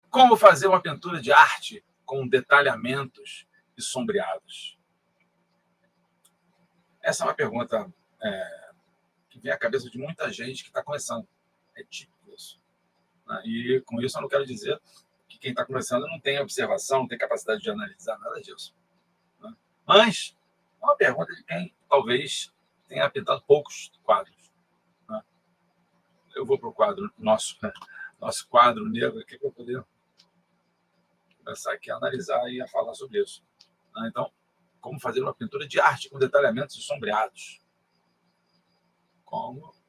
Como fazer uma pintura de arte com detalhamentos e sombreados? Essa é uma pergunta que vem à cabeça de muita gente que está começando. É típico isso. Né? E com isso eu não quero dizer que quem está começando não tem observação, não tem capacidade de analisar, nada disso. Né? Mas é uma pergunta de quem talvez tenha pintado poucos quadros. Né? Eu vou para o quadro nosso quadro negro aqui para poder começar aqui a analisar e a falar sobre isso. Né? Então, como fazer uma pintura de arte com detalhamentos e sombreados? Como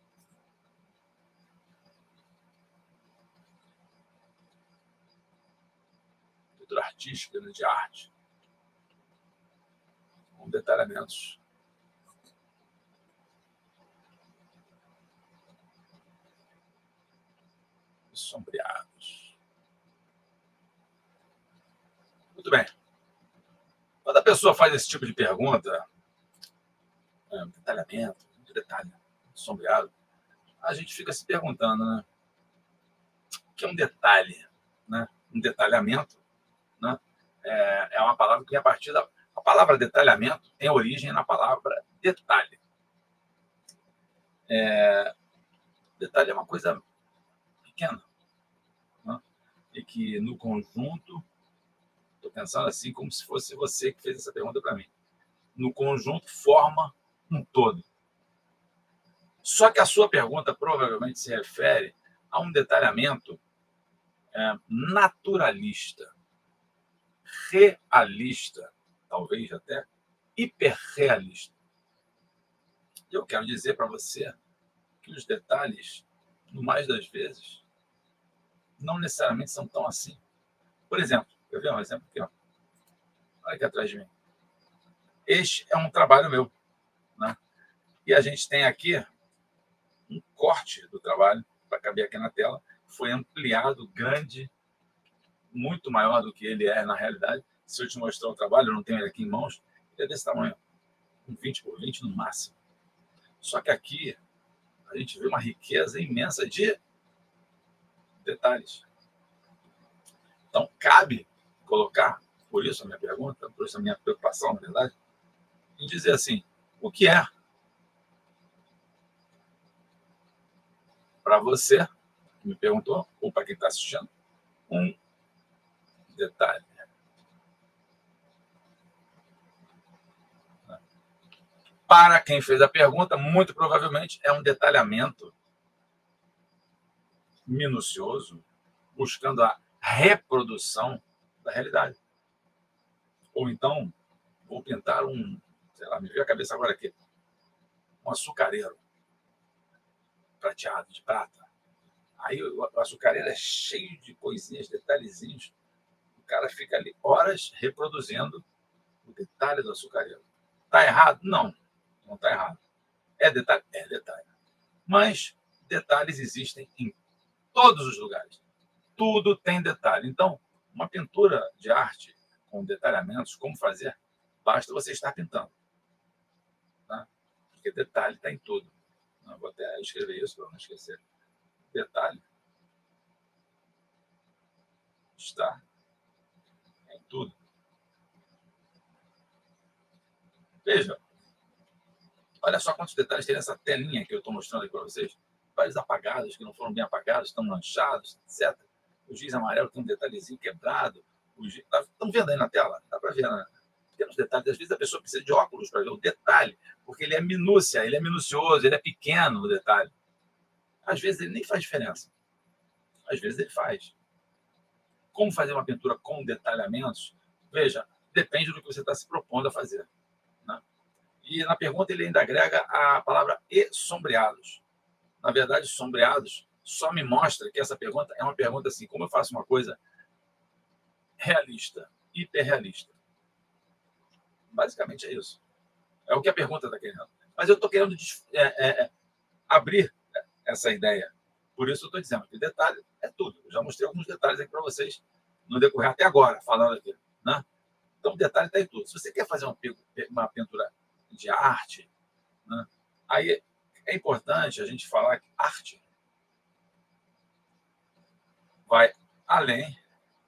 pintura artística, né, de arte, com detalhamentos e sombreados. Muito bem. Quando a pessoa faz esse tipo de pergunta, detalhamento, detalhe, sombreado, a gente fica se perguntando, né? O que é um detalhe? Né? Um detalhamento, né? É uma palavra que vem a partir da... A palavra detalhamento tem origem na palavra detalhe. Detalhe é uma coisa pequena, né? E que, no conjunto, estou pensando assim como se fosse você que fez essa pergunta para mim, no conjunto forma um todo. Só que a sua pergunta provavelmente se refere a um detalhamento naturalista, realista, talvez até hiperrealista. Eu quero dizer para você que os detalhes, no mais das vezes, não necessariamente são tão assim. Por exemplo, quer ver um exemplo aqui? Ó. Olha aqui atrás de mim. Este é um trabalho meu. Né? E a gente tem aqui um corte do trabalho, para caber aqui na tela, foi ampliado, grande, muito maior do que ele é na realidade. Se eu te mostrar o trabalho, eu não tenho ele aqui em mãos, ele é desse tamanho, um 20 por 20 no máximo. Só que aqui a gente vê uma riqueza imensa de detalhes. Então, cabe colocar, por isso a minha pergunta, por isso a minha preocupação, na verdade, em dizer assim, o que é para você, que me perguntou, ou para quem está assistindo, um detalhe. Para quem fez a pergunta, muito provavelmente é um detalhamento minucioso, buscando a reprodução da realidade. Ou então, vou pintar sei lá, me veio a cabeça agora aqui, um açucareiro prateado, de prata. Aí o açucareiro é cheio de coisinhas, detalhezinhos. O cara fica ali horas reproduzindo o detalhe do açucareiro. Está errado? Não, não está errado. É detalhe? É detalhe. Mas detalhes existem em todos os lugares. Tudo tem detalhe. Então, uma pintura de arte com detalhamentos, como fazer? Basta você estar pintando. Tá? Porque detalhe está em tudo. Eu vou até escrever isso para não esquecer. Detalhe está em tudo. Veja, olha só quantos detalhes tem nessa telinha que eu estou mostrando aqui para vocês. Vários apagados, que não foram bem apagados, estão manchados, etc. O giz amarelo tem um detalhezinho quebrado. Estão vendo aí na tela? Dá para ver, né? Pequenos detalhes. Às vezes a pessoa precisa de óculos para ver o detalhe, porque ele é minúcia, ele é minucioso, ele é pequeno o detalhe. Às vezes ele nem faz diferença. Às vezes ele faz. Como fazer uma pintura com detalhamentos? Veja, depende do que você está se propondo a fazer. Né? E na pergunta ele ainda agrega a palavra e sombreados. Na verdade, sombreados só me mostra que essa pergunta é uma pergunta assim, como eu faço uma coisa realista, hiperrealista? Basicamente é isso. É o que a pergunta está querendo. Mas eu estou querendo abrir essa ideia. Por isso eu estou dizendo que o detalhe é tudo. Eu já mostrei alguns detalhes aqui para vocês no decorrer até agora, falando aqui. Né? Então, o detalhe está em tudo. Se você quer fazer uma pintura de arte, né, aí é importante a gente falar que arte vai além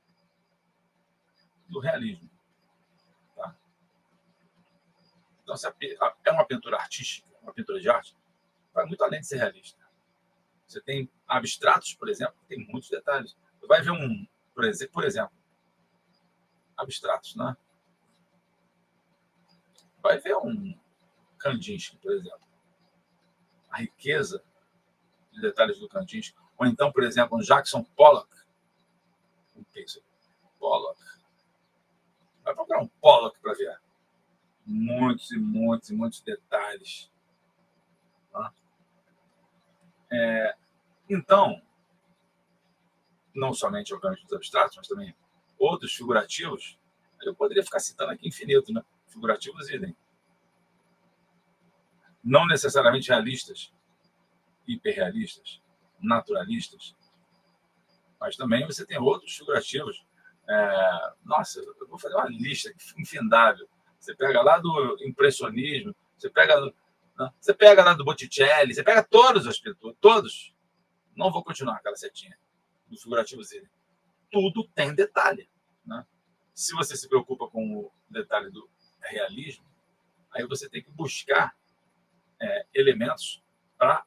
do realismo. Tá? Então, se é uma pintura artística, uma pintura de arte, vai muito além de ser realista. Você tem abstratos, por exemplo, que tem muitos detalhes. Você vai ver por exemplo, abstratos, né? Vai ver um Kandinsky, por exemplo. A riqueza de detalhes do Kandinsky. Ou então, por exemplo, um Jackson Pollock. O que é isso? Pollock. Vai procurar um Pollock para ver. Muitos e muitos e muitos detalhes. Tá? Então, não somente, obviamente, os abstratos, mas também outros figurativos. Eu poderia ficar citando aqui infinito, né? Figurativos idem. Não necessariamente realistas, hiperrealistas, naturalistas, mas também você tem outros figurativos. Nossa, eu vou fazer uma lista infindável. Você pega lá do impressionismo, você pega lá do Botticelli, você pega todos os pintores, todos. Não vou continuar aquela setinha dos figurativos dele. Tudo tem detalhe. Né? Se você se preocupa com o detalhe do realismo, aí você tem que buscar elementos para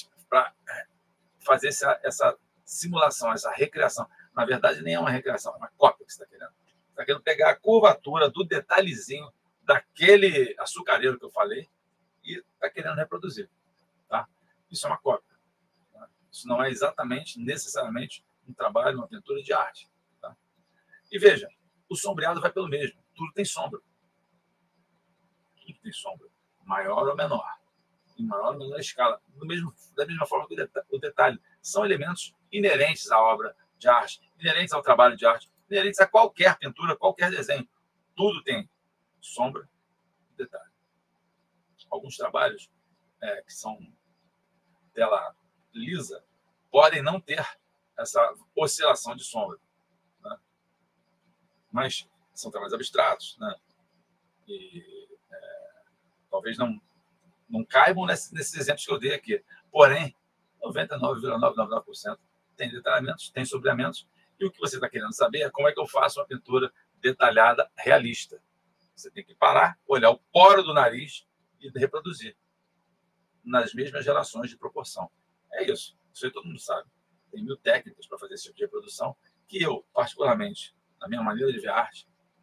fazer essa simulação, essa recriação. Na verdade, nem é uma recriação, é uma cópia que você está querendo. Você está querendo pegar a curvatura do detalhezinho daquele açucareiro que eu falei e está querendo reproduzir. Tá? Isso é uma cópia. Tá? Isso não é exatamente, necessariamente, um trabalho, uma pintura de arte. Tá? E veja, o sombreado vai pelo mesmo. Tudo tem sombra. Tudo tem sombra. Maior ou menor. Em maior ou menor escala. Da mesma forma que o detalhe. São elementos inerentes à obra de arte, inerentes ao trabalho de arte, inerentes a qualquer pintura, qualquer desenho. Tudo tem sombra e detalhe. Alguns trabalhos que são tela lisa podem não ter essa oscilação de sombra. Né? Mas são trabalhos abstratos. Né? E talvez não caibam nesses exemplos que eu dei aqui. Porém, 99,999% tem detalhamentos, tem sombreamentos. E o que você está querendo saber é como é que eu faço uma pintura detalhada realista. Você tem que parar, olhar o poro do nariz e reproduzir nas mesmas relações de proporção. É isso. Isso aí todo mundo sabe. Tem 1000 técnicas para fazer esse tipo de reprodução que eu, particularmente, na minha maneira de ver arte,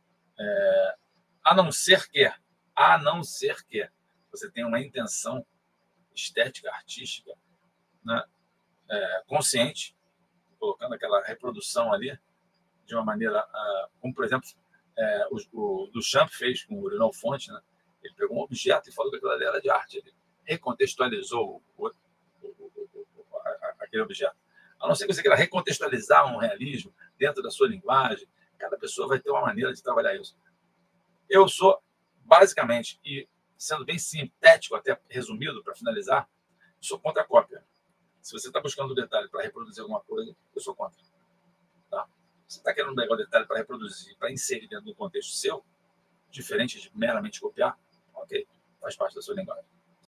a não ser que você tenha uma intenção estética, artística, né, consciente, colocando aquela reprodução ali de uma maneira, como, por exemplo, o Duchamp fez com o Renaud Fonte. Né? Ele pegou um objeto e falou que aquilo ali era de arte. Ele recontextualizou aquele objeto. A não ser que você queira recontextualizar um realismo dentro da sua linguagem, cada pessoa vai ter uma maneira de trabalhar isso. Eu sou, basicamente, e sendo bem sintético, até resumido, para finalizar, sou contra a cópia. Se você está buscando detalhe para reproduzir alguma coisa, eu sou contra. Tá? Se você está querendo pegar o detalhe para reproduzir, para inserir dentro do contexto seu, diferente de meramente copiar, ok, faz parte da sua linguagem.